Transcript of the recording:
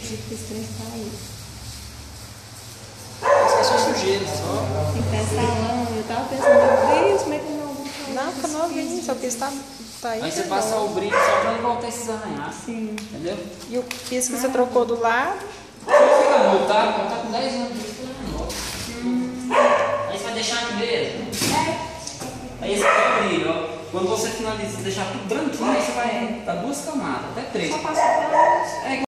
que estressar aí. Esqueci o sujeira só. Tem que ter salão. Eu tava pensando, meu Deus, como é que não vou falar? Não, tá novinho, só que está aí. Aí você passa o brilho só pra não voltar esses arranhados. Sim. Entendeu? E o piso que você trocou do lado. Fica novo, tá com 10 anos de novo. Aí você vai deixar aqui mesmo. Aí esse aqui é o brilho, ó. Quando você finaliza, deixar tudo branquinho, aí você vai dar 2 camadas, até 3. Só passa pra